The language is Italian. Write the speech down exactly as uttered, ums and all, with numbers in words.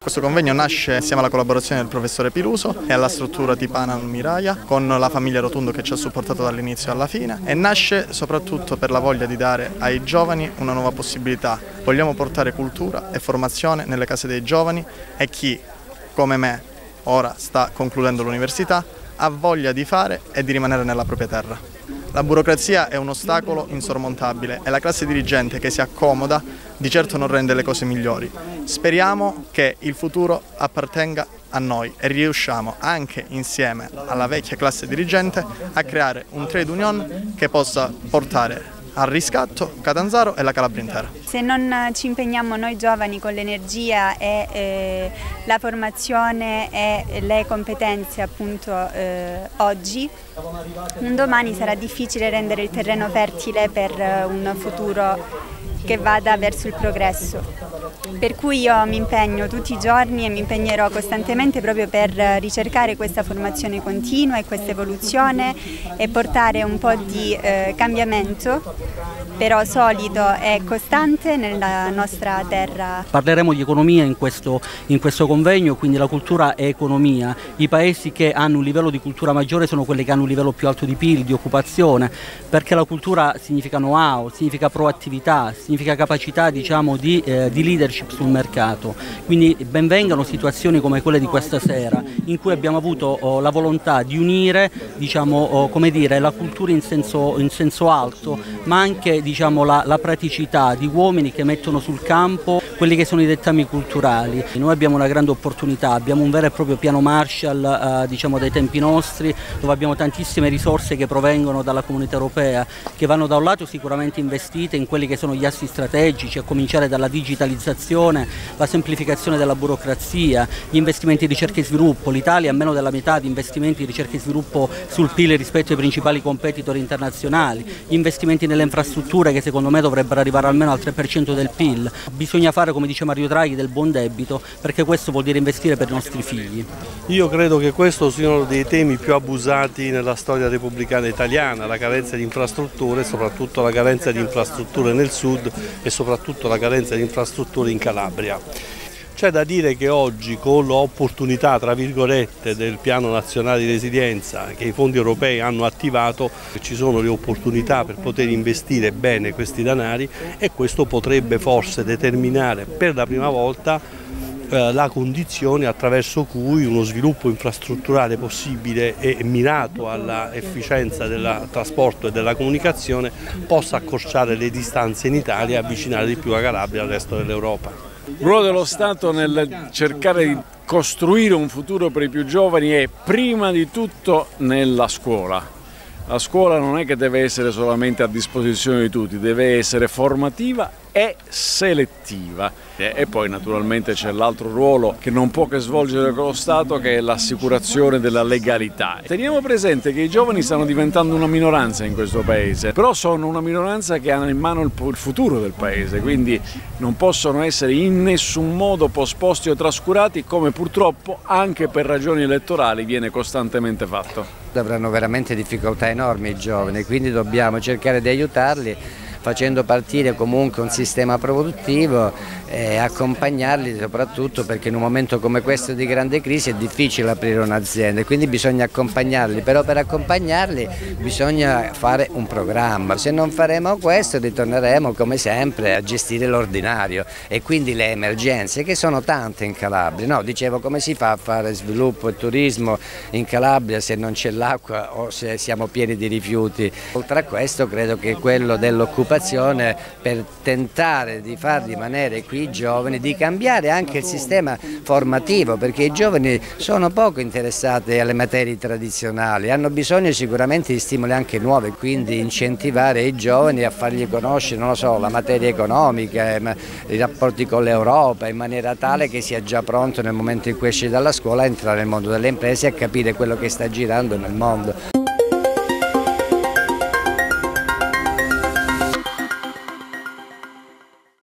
Questo convegno nasce insieme alla collaborazione del professore Piruso e alla struttura Tipana Miraia con la famiglia Rotundo che ci ha supportato dall'inizio alla fine, e nasce soprattutto per la voglia di dare ai giovani una nuova possibilità. Vogliamo portare cultura e formazione nelle case dei giovani, e chi, come me, ora sta concludendo l'università, ha voglia di fare e di rimanere nella propria terra. La burocrazia è un ostacolo insormontabile e la classe dirigente che si accomoda di certo non rende le cose migliori. Speriamo che il futuro appartenga a noi e riusciamo anche insieme alla vecchia classe dirigente a creare un trade union che possa portare al riscatto Catanzaro e la Calabria intera. Se non ci impegniamo noi giovani con l'energia e eh, la formazione e le competenze appunto eh, oggi, un domani sarà difficile rendere il terreno fertile per un futuro che vada verso il progresso. Per cui io mi impegno tutti i giorni e mi impegnerò costantemente proprio per ricercare questa formazione continua e questa evoluzione e portare un po' di eh, cambiamento, però solido e costante, nella nostra terra. Parleremo di economia in questo, in questo convegno, quindi la cultura è economia. I paesi che hanno un livello di cultura maggiore sono quelli che hanno un livello più alto di P I L, di occupazione, perché la cultura significa know-how, significa proattività, significa capacità, diciamo, di, eh, di leadership sul mercato. Quindi benvengano situazioni come quelle di questa sera, in cui abbiamo avuto oh, la volontà di unire, diciamo, oh, come dire, la cultura in senso, in senso alto, ma anche, diciamo, la, la praticità di uomini che mettono sul campo quelli che sono i dettami culturali. Noi abbiamo una grande opportunità, abbiamo un vero e proprio piano Marshall eh, diciamo dai tempi nostri, dove abbiamo tantissime risorse che provengono dalla Comunità Europea, che vanno da un lato sicuramente investite in quelli che sono gli assi strategici, a cominciare dalla digitalizzazione, la semplificazione della burocrazia, gli investimenti di ricerca e sviluppo. L'Italia ha meno della metà di investimenti di ricerca e sviluppo sul P I L rispetto ai principali competitor internazionali, gli investimenti nelle infrastrutture che secondo me dovrebbero arrivare almeno al tre per cento del P I L. Bisogna fare, come dice Mario Draghi, del buon debito, perché questo vuol dire investire per i nostri figli. Io credo che questo sia uno dei temi più abusati nella storia repubblicana italiana, la carenza di infrastrutture, soprattutto la carenza di infrastrutture nel sud e soprattutto la carenza di infrastrutture in Calabria. C'è da dire che oggi, con l'opportunità tra virgolette del piano nazionale di resilienza che i fondi europei hanno attivato, ci sono le opportunità per poter investire bene questi denari, e questo potrebbe forse determinare per la prima volta eh, la condizione attraverso cui uno sviluppo infrastrutturale possibile e mirato all'efficienza del trasporto e della comunicazione possa accorciare le distanze in Italia e avvicinare di più la Calabria al resto dell'Europa. Il ruolo dello Stato nel cercare di costruire un futuro per i più giovani è prima di tutto nella scuola. La scuola non è che deve essere solamente a disposizione di tutti, deve essere formativa e selettiva. E poi naturalmente c'è l'altro ruolo che non può che svolgere con lo Stato, che è l'assicurazione della legalità. Teniamo presente che i giovani stanno diventando una minoranza in questo paese, però sono una minoranza che ha in mano il futuro del paese, quindi non possono essere in nessun modo posposti o trascurati, come purtroppo anche per ragioni elettorali viene costantemente fatto. Avranno veramente difficoltà enormi i giovani, quindi dobbiamo cercare di aiutarli facendo partire comunque un sistema produttivo e accompagnarli, soprattutto perché in un momento come questo di grande crisi è difficile aprire un'azienda, quindi bisogna accompagnarli, però per accompagnarli bisogna fare un programma. Se non faremo questo ritorneremo come sempre a gestire l'ordinario e quindi le emergenze, che sono tante in Calabria. No, dicevo, come si fa a fare sviluppo e turismo in Calabria se non c'è l'acqua o se siamo pieni di rifiuti? Oltre a questo credo che quello dell'occupazione, per tentare di far rimanere qui i giovani, di cambiare anche il sistema formativo, perché i giovani sono poco interessati alle materie tradizionali, hanno bisogno sicuramente di stimoli anche nuovi, quindi incentivare i giovani a fargli conoscere, non lo so, la materia economica, i rapporti con l'Europa, in maniera tale che sia già pronto nel momento in cui esce dalla scuola a entrare nel mondo delle imprese e a capire quello che sta girando nel mondo.